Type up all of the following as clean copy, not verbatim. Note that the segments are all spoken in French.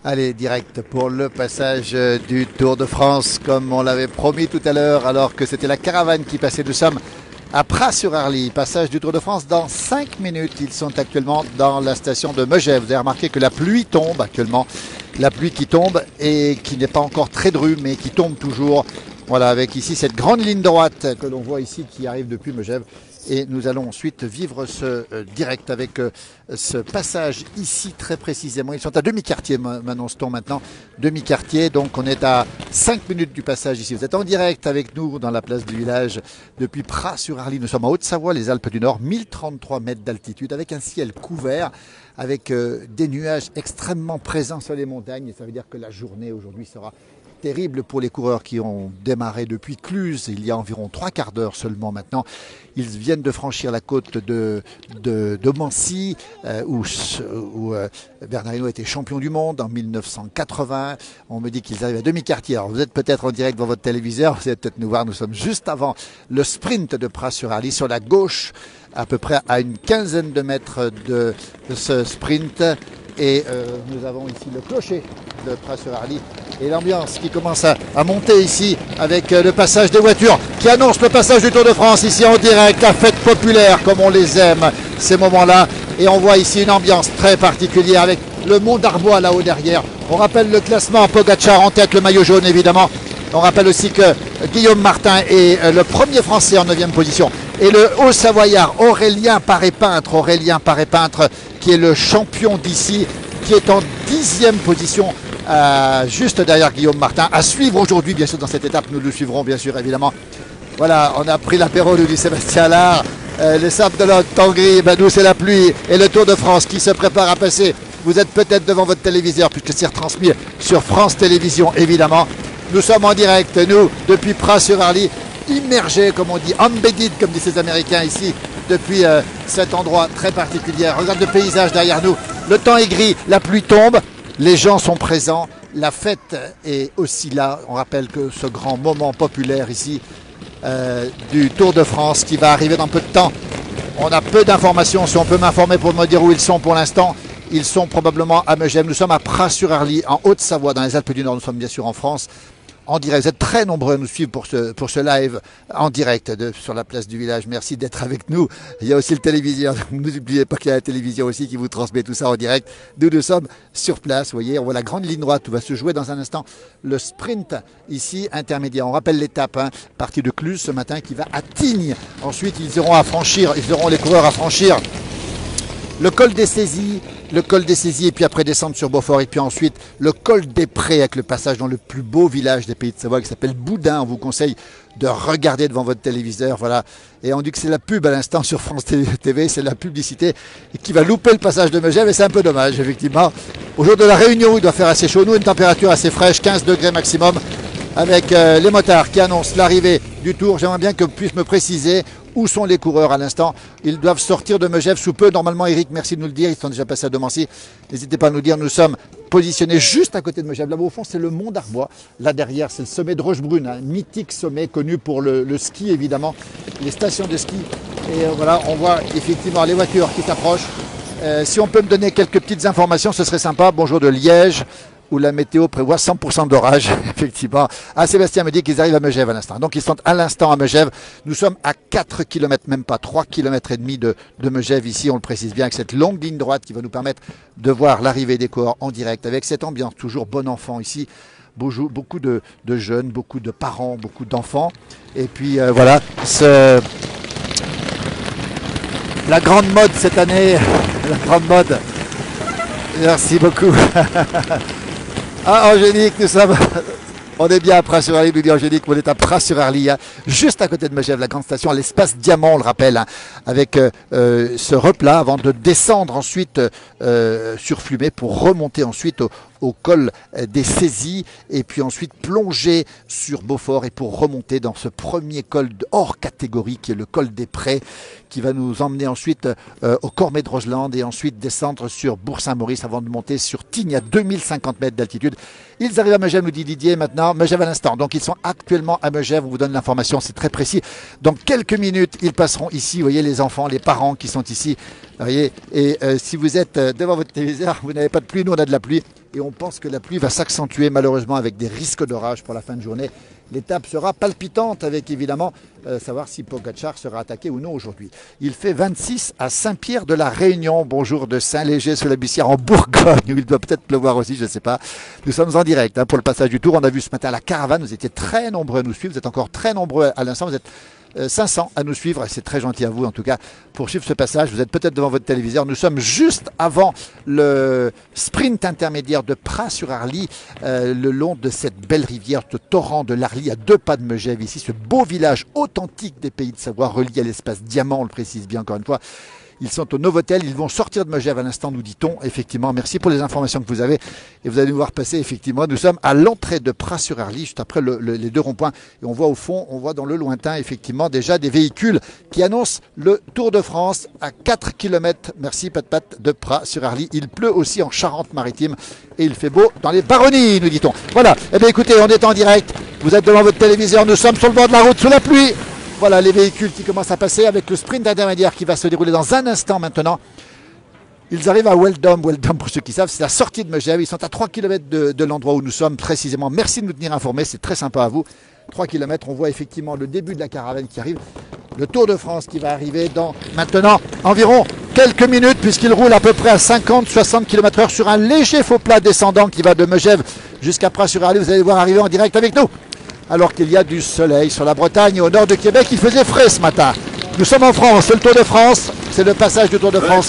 Allez, direct pour le passage du Tour de France, comme on l'avait promis tout à l'heure, alors que c'était la caravane qui passait. Nous sommes à Pras-sur-Arly, passage du Tour de France dans 5 minutes. Ils sont actuellement dans la station de Megève. Vous avez remarqué que la pluie tombe actuellement. La pluie qui tombe et qui n'est pas encore très drue, mais qui tombe toujours. Voilà, avec ici cette grande ligne droite que l'on voit ici qui arrive depuis Megève. Et nous allons ensuite vivre ce direct avec ce passage ici très précisément. Ils sont à demi-quartier, m'annonce-t-on maintenant. Demi-quartier, donc on est à 5 minutes du passage ici. Vous êtes en direct avec nous dans la place du village depuis Pras-sur-Arly. Nous sommes en Haute-Savoie, les Alpes du Nord, 1033 mètres d'altitude avec un ciel couvert, avec des nuages extrêmement présents sur les montagnes. Et ça veut dire que la journée aujourd'hui sera terrible pour les coureurs qui ont démarré depuis Cluses il y a environ 3/4 d'heure seulement maintenant. Ils viennent de franchir la côte de Mancy où Bernard Hinault était champion du monde en 1980. On me dit qu'ils arrivent à demi-quartier. Alors vous êtes peut-être en direct devant votre téléviseur, vous allez peut-être nous voir. Nous sommes juste avant le sprint de Pras-sur-Arly sur la gauche, à peu près à une quinzaine de mètres de ce sprint. Et nous avons ici le clocher de Pras-sur-Arly et l'ambiance qui commence à monter ici avec le passage des voitures qui annonce le passage du Tour de France ici en direct, la fête populaire comme on les aime ces moments-là. Et on voit ici une ambiance très particulière avec le Mont d'Arbois là-haut derrière. On rappelle le classement, Pogacar en tête, le maillot jaune évidemment. On rappelle aussi que Guillaume Martin est le premier Français en 9e position. Et le Haut-Savoyard Aurélien Paré-Peintre, qui est le champion d'ici, qui est en 10e position, juste derrière Guillaume Martin. À suivre aujourd'hui, bien sûr, dans cette étape, nous le suivrons, bien sûr, évidemment. Voilà, on a pris l'apéro, nous dit Sébastien Allard. Les sables de l'Aude, Tangri, ben nous c'est la pluie. Et le Tour de France qui se prépare à passer. Vous êtes peut-être devant votre téléviseur, puisque c'est retransmis sur France Télévisions, évidemment. Nous sommes en direct, nous, depuis Pras-sur-Arly, immergés, comme on dit, embedded, comme disent ces Américains ici, depuis cet endroit très particulier. Regarde le paysage derrière nous. Le temps est gris, la pluie tombe, les gens sont présents, la fête est aussi là. On rappelle que ce grand moment populaire ici du Tour de France qui va arriver dans peu de temps. On a peu d'informations, si on peut m'informer pour me dire où ils sont pour l'instant. Ils sont probablement à Megève. Nous sommes à Pras-sur-Arly, en Haute-Savoie, dans les Alpes du Nord. Nous sommes bien sûr en France. En direct, vous êtes très nombreux à nous suivre pour ce live en direct sur la place du village. Merci d'être avec nous. Il y a aussi le téléviseur. N'oubliez pas qu'il y a la télévision aussi qui vous transmet tout ça en direct. Nous sommes sur place. Vous voyez, on voit la grande ligne droite où va se jouer dans un instant le sprint ici intermédiaire. On rappelle l'étape, partie de Cluses ce matin qui va à Tignes. Ensuite, ils auront les coureurs à franchir le col des Saisies, et puis après descendre sur Beaufort, et puis ensuite le col des Prés avec le passage dans le plus beau village des Pays de Savoie qui s'appelle Boudin. On vous conseille de regarder devant votre téléviseur, voilà. Et on dit que c'est la pub à l'instant sur France TV, c'est la publicité et qui va louper le passage de Megève et c'est un peu dommage effectivement. Au jour de la Réunion, il doit faire assez chaud, nous une température assez fraîche, 15 degrés maximum, avec les motards qui annoncent l'arrivée du Tour. J'aimerais bien que vous puissiez me préciser où sont les coureurs à l'instant. Ils doivent sortir de Megève sous peu. Normalement, Eric, merci de nous le dire. Ils sont déjà passés à Domancy. N'hésitez pas à nous dire. Nous sommes positionnés juste à côté de Megève. Là-bas, au fond, c'est le Mont d'Arbois. Là, derrière, c'est le sommet de Rochebrune. Un mythique sommet connu pour le ski, évidemment. Les stations de ski. Et voilà, on voit effectivement les voitures qui s'approchent. Si on peut me donner quelques petites informations, ce serait sympa. Bonjour de Liège, où la météo prévoit 100% d'orage, effectivement. Sébastien me dit qu'ils arrivent à Megève à l'instant. Donc ils sont à l'instant à Megève. Nous sommes à 4 km, même pas 3 km et demi de Megève ici, on le précise bien, avec cette longue ligne droite qui va nous permettre de voir l'arrivée des coureurs en direct, avec cette ambiance toujours bon enfant ici. Beaucoup de jeunes, beaucoup de parents, beaucoup d'enfants. Et puis voilà, la grande mode cette année, la grande mode. Merci beaucoup. Angélique, on est bien à Pras-sur-Arly, nous dit Angélique, on est à Pras-sur-Arly, juste à côté de Megève, la grande station, à l'espace Diamant, on le rappelle, avec ce replat avant de descendre ensuite sur Flumet pour remonter ensuite au col des Saisies et puis ensuite plonger sur Beaufort et pour remonter dans ce premier col hors catégorie qui est le col des Prés qui va nous emmener ensuite au Cormet de Roseland et ensuite descendre sur Bourg-Saint-Maurice avant de monter sur Tignes à 2050 mètres d'altitude. Ils arrivent à Megève, nous dit Didier maintenant. Megève à l'instant. Donc ils sont actuellement à Megève. On vous donne l'information, c'est très précis. Dans quelques minutes, ils passeront ici. Vous voyez les enfants, les parents qui sont ici. Vous voyez, et si vous êtes devant votre téléviseur, vous n'avez pas de pluie, nous on a de la pluie. Et on pense que la pluie va s'accentuer malheureusement avec des risques d'orage pour la fin de journée. L'étape sera palpitante avec évidemment savoir si Pogačar sera attaqué ou non aujourd'hui. Il fait 26 à Saint-Pierre de la Réunion. Bonjour de Saint-Léger sous la Bussière en Bourgogne où il doit peut-être pleuvoir aussi, je ne sais pas. Nous sommes en direct pour le passage du Tour. On a vu ce matin la caravane. Vous étiez très nombreux à nous suivre. Vous êtes encore très nombreux à l'instant. Vous êtes 500 à nous suivre, c'est très gentil à vous en tout cas pour suivre ce passage. Vous êtes peut-être devant votre téléviseur. Nous sommes juste avant le sprint intermédiaire de Pras-sur-Arly, le long de cette belle rivière, ce torrent de l'Arly à 2 pas de Megève ici, ce beau village authentique des Pays de Savoie relié à l'espace Diamant, on le précise bien encore une fois. Ils sont au Novotel, ils vont sortir de Megève à l'instant, nous dit-on. Effectivement, merci pour les informations que vous avez. Et vous allez nous voir passer, effectivement. Nous sommes à l'entrée de Pras-sur-Arly, juste après les 2 ronds-points. Et on voit au fond, on voit dans le lointain, effectivement, déjà des véhicules qui annoncent le Tour de France à 4 km. Merci, Pat, de Pras-sur-Arly. Il pleut aussi en Charente-Maritime et il fait beau dans les Baronnies, nous dit-on. Voilà. Eh bien, écoutez, on est en direct. Vous êtes devant votre téléviseur. Nous sommes sur le bord de la route sous la pluie. Voilà les véhicules qui commencent à passer avec le sprint intermédiaire qui va se dérouler dans un instant maintenant. Ils arrivent à Weldom. Weldom, pour ceux qui savent, c'est la sortie de Megève. Ils sont à 3 km de l'endroit où nous sommes précisément. Merci de nous tenir informés, c'est très sympa à vous. 3 km, on voit effectivement le début de la caravane qui arrive. Le Tour de France qui va arriver dans maintenant environ quelques minutes puisqu'il roule à peu près à 50-60 km/h sur un léger faux plat descendant qui va de Megève jusqu'à Pras-sur-Arly. Vous allez voir arriver en direct avec nous. Alors qu'il y a du soleil sur la Bretagne et au nord de Québec, il faisait frais ce matin. Nous sommes en France, c'est le Tour de France, c'est le passage du Tour de France.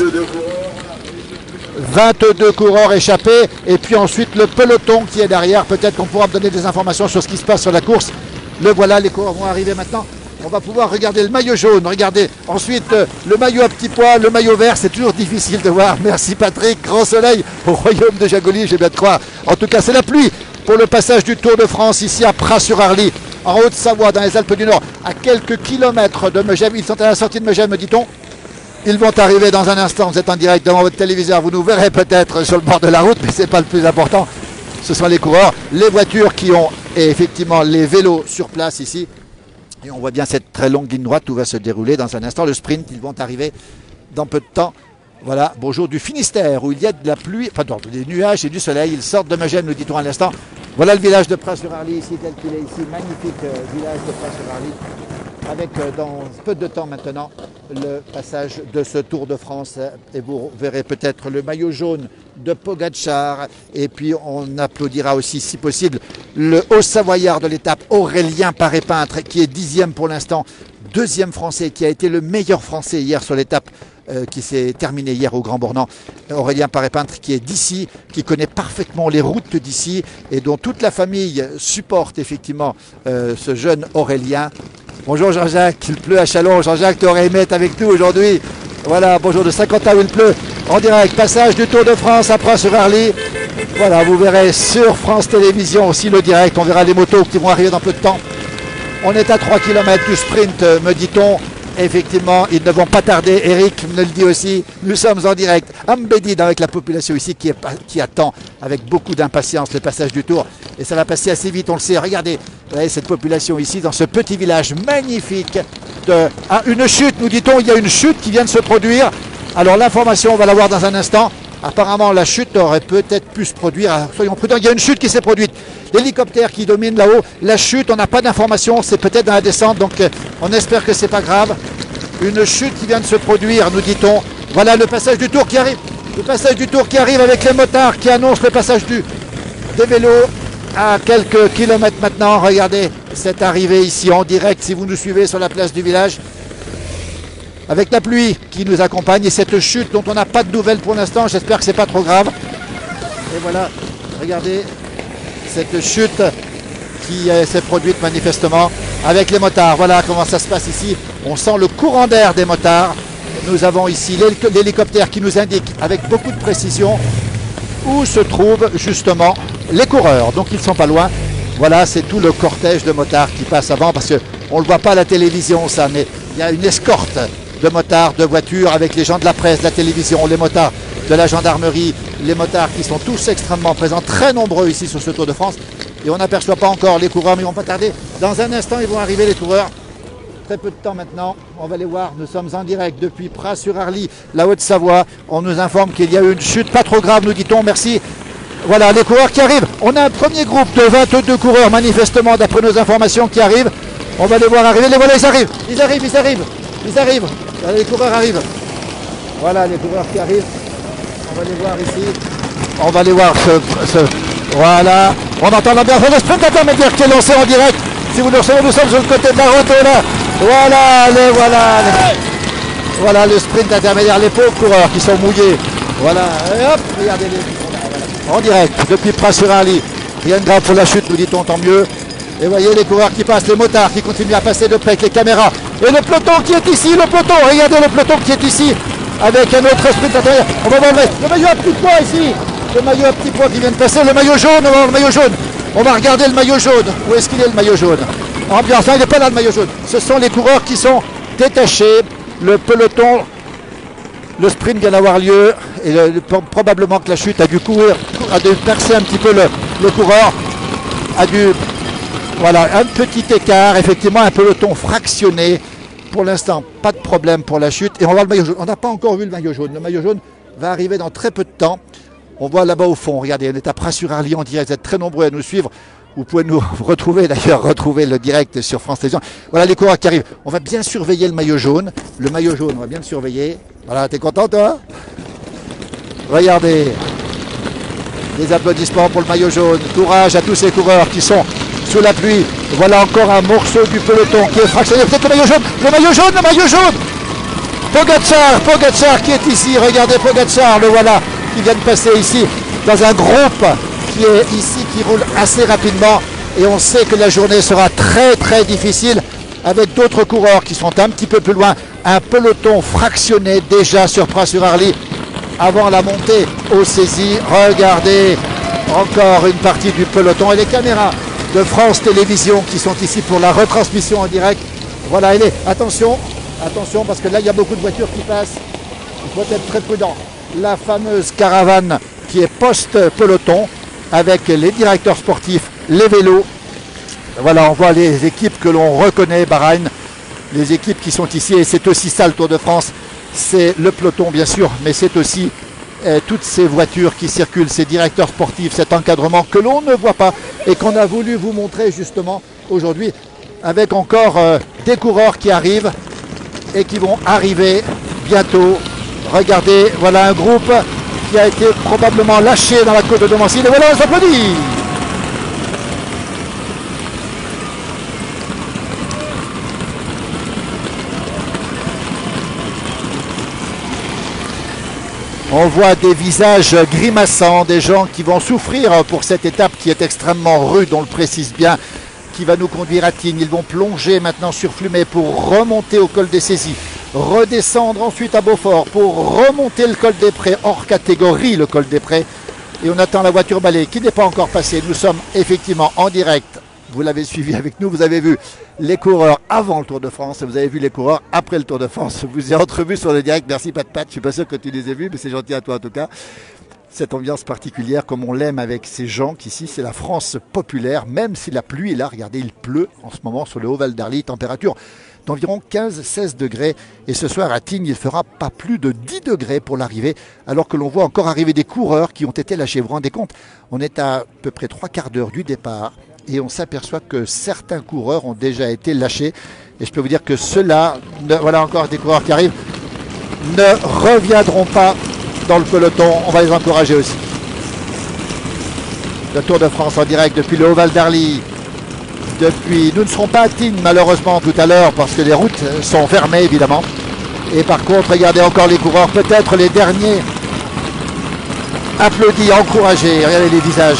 22 coureurs échappés et puis ensuite le peloton qui est derrière. Peut-être qu'on pourra me donner des informations sur ce qui se passe sur la course. Le voilà, les coureurs vont arriver maintenant. On va pouvoir regarder le maillot jaune, regardez ensuite le maillot à petits pois, le maillot vert, c'est toujours difficile de voir. Merci Patrick, grand soleil au royaume de Jagoli, j'ai bien de croire. En tout cas, c'est la pluie pour le passage du Tour de France ici à Pras-sur-Arly, en Haute-Savoie, dans les Alpes du Nord, à quelques kilomètres de Megève. Ils sont à la sortie de Megève, me dit-on. Ils vont arriver dans un instant. Vous êtes en direct devant votre téléviseur. Vous nous verrez peut-être sur le bord de la route, mais ce n'est pas le plus important. Ce sont les coureurs, les voitures qui ont, et effectivement, les vélos sur place ici. Et on voit bien cette très longue ligne droite où va se dérouler dans un instant le sprint. Ils vont arriver dans peu de temps. Voilà, bonjour du Finistère où il y a de la pluie, enfin des nuages et du soleil. Ils sortent de Megève, nous dit-on à l'instant. Voilà le village de Pras-sur-Arly ici, tel qu'il est ici. Magnifique village de Pras-sur-Arly. Avec dans peu de temps maintenant le passage de ce Tour de France. Et vous verrez peut-être le maillot jaune de Pogačar. Et puis on applaudira aussi, si possible, le haut-savoyard de l'étape, Aurélien Paré-Peintre, qui est 10e pour l'instant. 2e français, qui a été le meilleur français hier sur l'étape qui s'est terminée hier au Grand Bornand. Aurélien Paré-Peintre qui est d'ici, qui connaît parfaitement les routes d'ici et dont toute la famille supporte effectivement ce jeune Aurélien. Bonjour Jean-Jacques, il pleut à Chalon. Jean-Jacques, tu aurais aimé être avec nous aujourd'hui. Voilà, bonjour de Saint-Quentin où il pleut. En direct, passage du Tour de France à Pras-sur-Arly. Voilà, vous verrez sur France Télévisions aussi le direct. On verra les motos qui vont arriver dans peu de temps. On est à 3 km du sprint, me dit-on. Effectivement, ils ne vont pas tarder. Eric me le dit aussi. Nous sommes en direct. Ambedid avec la population ici qui attend avec beaucoup d'impatience le passage du Tour. Et ça va passer assez vite, on le sait. Regardez, vous voyez cette population ici dans ce petit village magnifique. Une chute, nous dit-on. Il y a une chute qui vient de se produire. Alors l'information, on va la voir dans un instant. Apparemment, la chute aurait peut-être pu se produire. Alors, soyons prudents, il y a une chute qui s'est produite. L'hélicoptère qui domine là-haut. La chute, on n'a pas d'information. C'est peut-être dans la descente. Donc, on espère que ce n'est pas grave. Une chute qui vient de se produire, nous dit-on. Voilà le passage du Tour qui arrive. Le passage du Tour qui arrive avec les motards qui annoncent le passage des vélos à quelques kilomètres maintenant. Regardez cette arrivée ici en direct si vous nous suivez sur la place du village. Avec la pluie qui nous accompagne et cette chute dont on n'a pas de nouvelles pour l'instant, j'espère que c'est pas trop grave. Et voilà, regardez cette chute qui s'est produite manifestement avec les motards. Voilà comment ça se passe ici. On sent le courant d'air des motards. Nous avons ici l'hélicoptère qui nous indique avec beaucoup de précision où se trouvent justement les coureurs. Donc ils ne sont pas loin. Voilà, c'est tout le cortège de motards qui passe avant parce qu'on ne le voit pas à la télévision ça, mais il y a une escorte de motards, de voitures, avec les gens de la presse, de la télévision, les motards de la gendarmerie, les motards qui sont tous extrêmement présents, très nombreux ici sur ce Tour de France. Et on n'aperçoit pas encore les coureurs, mais ils ne vont pas tarder. Dans un instant, ils vont arriver les coureurs. Très peu de temps maintenant, on va les voir. Nous sommes en direct depuis Pras-sur-Arly, la Haute-Savoie. On nous informe qu'il y a eu une chute pas trop grave, nous dit-on. Merci. Voilà les coureurs qui arrivent. On a un premier groupe de 22 coureurs, manifestement, d'après nos informations, qui arrivent. On va les voir arriver. Les voilà, ils arrivent. Ils arrivent, ils arrivent. Ils arrivent. Voilà, les coureurs arrivent. Voilà les coureurs qui arrivent. On va les voir ici. On va les voir. Voilà. On entend l'ambiance. Le sprint intermédiaire qui est lancé en direct. Si vous nous recevez, nous sommes sur le côté de la route. Là. Voilà le sprint intermédiaire. Les pauvres coureurs qui sont mouillés. Voilà. Et hop, regardez-les. En direct depuis Pras-sur-Arly. Rien de grave pour la chute, nous dit-on, tant mieux. Et voyez les coureurs qui passent, les motards qui continuent à passer de près avec les caméras. Et le peloton qui est ici, le peloton, regardez le peloton qui est ici, avec un autre sprint intérieur. On va voir le maillot à petit pois ici, le maillot à petit pois qui vient de passer, le maillot jaune, on va voir le maillot jaune. On va regarder le maillot jaune. Où est-ce qu'il est le maillot jaune? Ambiance, il n'est pas là le maillot jaune. Ce sont les coureurs qui sont détachés, le peloton. Le sprint vient d'avoir lieu et probablement que la chute a dû percer un petit peu le coureur, voilà, un petit écart, effectivement un peloton fractionné. Pour l'instant, pas de problème pour la chute. Et on voit le maillot jaune. On n'a pas encore vu le maillot jaune. Le maillot jaune va arriver dans très peu de temps. On voit là-bas au fond, regardez, on est à Pras-sur-Arly en direct. Vous êtes très nombreux à nous suivre. Vous pouvez nous retrouver le direct sur France Télévisions. Voilà les coureurs qui arrivent. On va bien surveiller le maillot jaune. Le maillot jaune, on va bien le surveiller. Voilà, t'es content toi? Regardez. Des applaudissements pour le maillot jaune. Courage à tous ces coureurs qui sont sous la pluie. Voilà encore un morceau du peloton qui est fractionné. Peut-être le maillot jaune. Le maillot jaune, le maillot jaune. Pogacar qui est ici. Regardez Pogacar, le voilà, qui vient de passer ici dans un groupe qui est ici, qui roule assez rapidement. Et on sait que la journée sera très très difficile avec d'autres coureurs qui sont un petit peu plus loin. Un peloton fractionné déjà sur Pras-sur-Arly avant la montée aux saisies. Regardez encore une partie du peloton et les caméras de France Télévisions qui sont ici pour la retransmission en direct. Voilà, attention parce que là il y a beaucoup de voitures qui passent. Il faut être très prudent. La fameuse caravane qui est post-peloton avec les directeurs sportifs, les vélos. Voilà, on voit les équipes que l'on reconnaît, Bahreïn, les équipes qui sont ici, et c'est aussi ça le Tour de France, c'est le peloton bien sûr, mais c'est aussi toutes ces voitures qui circulent, ces directeurs sportifs, cet encadrement que l'on ne voit pas et qu'on a voulu vous montrer justement aujourd'hui avec encore des coureurs qui arrivent et qui vont arriver bientôt. Regardez, voilà un groupe qui a été probablement lâché dans la côte de Domancy, et voilà, on s'applaudit. On voit des visages grimaçants, des gens qui vont souffrir pour cette étape qui est extrêmement rude, on le précise bien, qui va nous conduire à Tignes. Ils vont plonger maintenant sur Flumet pour remonter au col des Saisies, redescendre ensuite à Beaufort pour remonter le col des Prés, hors catégorie le col des Prés. Et on attend la voiture balai qui n'est pas encore passée. Nous sommes effectivement en direct. Vous l'avez suivi avec nous, vous avez vu les coureurs avant le Tour de France et vous avez vu les coureurs après le Tour de France. Je vous ai entrevu sur le direct, merci Pat Pat, je suis pas sûr que tu les aies vus, mais c'est gentil à toi en tout cas. Cette ambiance particulière comme on l'aime avec ces gens qu'ici c'est la France populaire, même si la pluie est là, regardez il pleut en ce moment sur le Haut Val d'Arly, température d'environ 15-16 degrés et ce soir à Tignes il fera pas plus de 10 degrés pour l'arrivée alors que l'on voit encore arriver des coureurs qui ont été lâchés. Vous vous rendez compte, on est à peu près 3/4 d'heure du départ et on s'aperçoit que certains coureurs ont déjà été lâchés et je peux vous dire que ceux-là, voilà encore des coureurs qui arrivent, ne reviendront pas dans le peloton, on va les encourager aussi. Le Tour de France en direct depuis le Haut Val d'Arly. Nous ne serons pas à Tignes malheureusement tout à l'heure parce que les routes sont fermées évidemment. Et par contre, regardez encore les coureurs, peut-être les derniers applaudis, encouragés. Regardez les visages.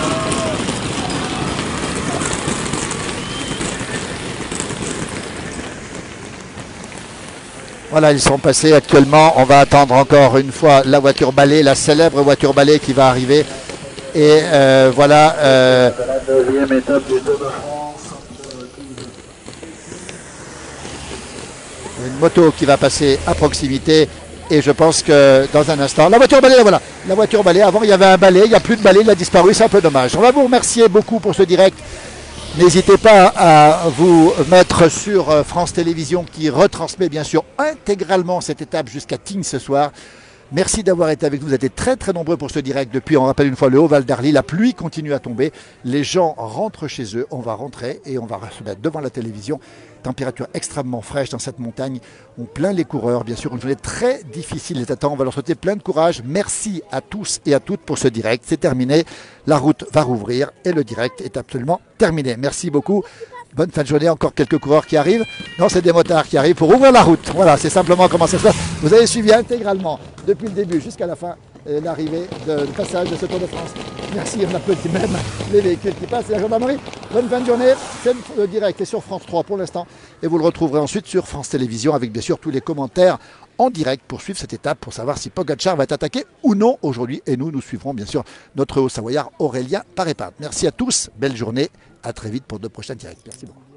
Voilà, ils sont passés actuellement. On va attendre encore une fois la voiture balai, la célèbre voiture balai qui va arriver. Et voilà. La deuxième étape du Tour de France. Une moto qui va passer à proximité. Et je pense que dans un instant, la voiture balai, voilà. La voiture balai, avant il y avait un balai, il n'y a plus de balai, il a disparu, c'est un peu dommage. On va vous remercier beaucoup pour ce direct. N'hésitez pas à vous mettre sur France Télévisions qui retransmet bien sûr intégralement cette étape jusqu'à Tignes ce soir. Merci d'avoir été avec nous, vous êtes très très nombreux pour ce direct depuis, on rappelle une fois, le Haut-Val d'Arly. La pluie continue à tomber, les gens rentrent chez eux, on va rentrer et on va se mettre devant la télévision. Température extrêmement fraîche dans cette montagne, on plaint les coureurs, bien sûr, une journée très difficile les attend, on va leur souhaiter plein de courage. Merci à tous et à toutes pour ce direct, c'est terminé, la route va rouvrir et le direct est absolument terminé. Merci beaucoup. Bonne fin de journée, encore quelques coureurs qui arrivent. Non, c'est des motards qui arrivent pour ouvrir la route. Voilà, c'est simplement comment ça se passe. Vous avez suivi intégralement, depuis le début jusqu'à la fin, l'arrivée, le passage de ce Tour de France. Merci, on applaudit même les véhicules qui passent et la gendarmerie. Bonne fin de journée, le direct est sur France 3 pour l'instant. Et vous le retrouverez ensuite sur France Télévisions avec bien sûr tous les commentaires en direct pour suivre cette étape, pour savoir si Pogacar va être attaqué ou non aujourd'hui. Et nous suivrons bien sûr notre Haut-Savoyard Aurélien Paré-Pinte. Merci à tous, belle journée. À très vite pour de prochains directs. Merci beaucoup.